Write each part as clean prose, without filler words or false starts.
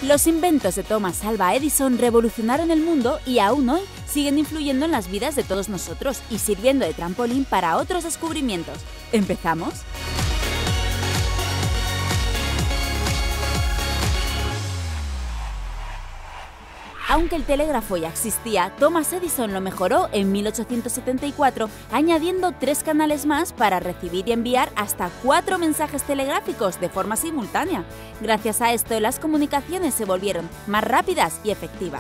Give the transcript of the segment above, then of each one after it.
Los inventos de Thomas Alva Edison revolucionaron el mundo y aún hoy siguen influyendo en las vidas de todos nosotros y sirviendo de trampolín para otros descubrimientos. ¿Empezamos? Aunque el telégrafo ya existía, Thomas Edison lo mejoró en 1874, añadiendo 3 canales más para recibir y enviar hasta 4 mensajes telegráficos de forma simultánea. Gracias a esto, las comunicaciones se volvieron más rápidas y efectivas.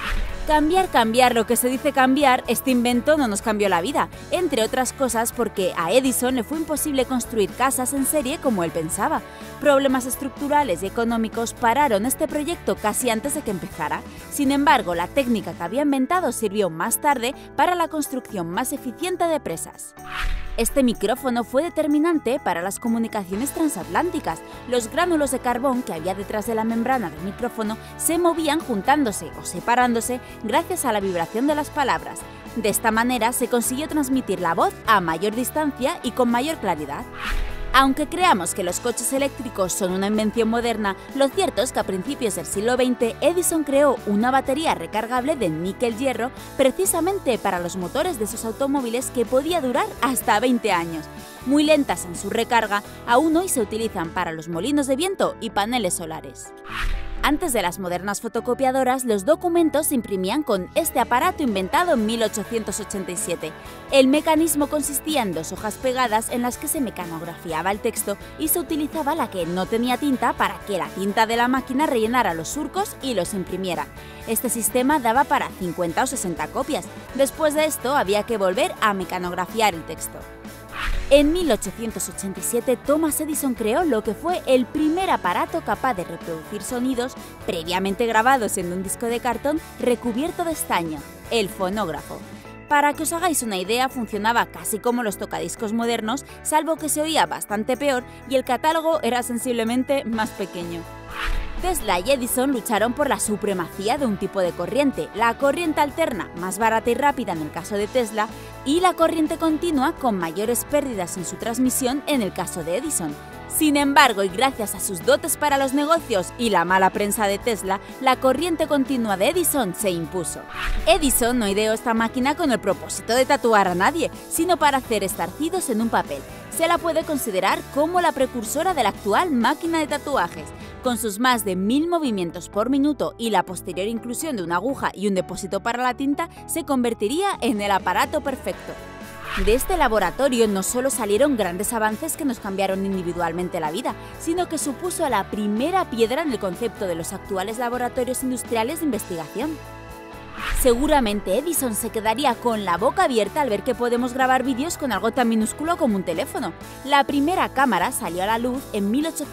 Cambiar, lo que se dice cambiar, este invento no nos cambió la vida, entre otras cosas porque a Edison le fue imposible construir casas en serie como él pensaba. Problemas estructurales y económicos pararon este proyecto casi antes de que empezara. Sin embargo, la técnica que había inventado sirvió más tarde para la construcción más eficiente de presas. Este micrófono fue determinante para las comunicaciones transatlánticas. Los gránulos de carbón que había detrás de la membrana del micrófono se movían juntándose o separándose gracias a la vibración de las palabras. De esta manera se consiguió transmitir la voz a mayor distancia y con mayor claridad. Aunque creamos que los coches eléctricos son una invención moderna, lo cierto es que a principios del siglo XX Edison creó una batería recargable de níquel-hierro precisamente para los motores de esos automóviles que podía durar hasta 20 años. Muy lentas en su recarga, aún hoy se utilizan para los molinos de viento y paneles solares. Antes de las modernas fotocopiadoras, los documentos se imprimían con este aparato inventado en 1887. El mecanismo consistía en 2 hojas pegadas en las que se mecanografiaba el texto y se utilizaba la que no tenía tinta para que la tinta de la máquina rellenara los surcos y los imprimiera. Este sistema daba para 50 o 60 copias. Después de esto había que volver a mecanografiar el texto. En 1887, Thomas Edison creó lo que fue el primer aparato capaz de reproducir sonidos previamente grabados en un disco de cartón recubierto de estaño, el fonógrafo. Para que os hagáis una idea, funcionaba casi como los tocadiscos modernos, salvo que se oía bastante peor y el catálogo era sensiblemente más pequeño. Tesla y Edison lucharon por la supremacía de un tipo de corriente, la corriente alterna, más barata y rápida en el caso de Tesla, y la corriente continua, con mayores pérdidas en su transmisión en el caso de Edison. Sin embargo, y gracias a sus dotes para los negocios y la mala prensa de Tesla, la corriente continua de Edison se impuso. Edison no ideó esta máquina con el propósito de tatuar a nadie, sino para hacer estarcidos en un papel. Se la puede considerar como la precursora de la actual máquina de tatuajes. Con sus más de 1000 movimientos por minuto y la posterior inclusión de una aguja y un depósito para la tinta, se convertiría en el aparato perfecto. De este laboratorio no solo salieron grandes avances que nos cambiaron individualmente la vida, sino que supuso la primera piedra en el concepto de los actuales laboratorios industriales de investigación. Seguramente Edison se quedaría con la boca abierta al ver que podemos grabar vídeos con algo tan minúsculo como un teléfono. La primera cámara salió a la luz en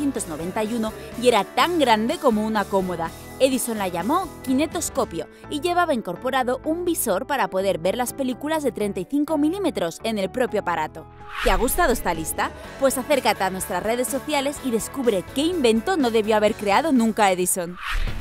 1891 y era tan grande como una cómoda. Edison la llamó kinetoscopio y llevaba incorporado un visor para poder ver las películas de 35 milímetros en el propio aparato. ¿Te ha gustado esta lista? Pues acércate a nuestras redes sociales y descubre qué invento no debió haber creado nunca Edison.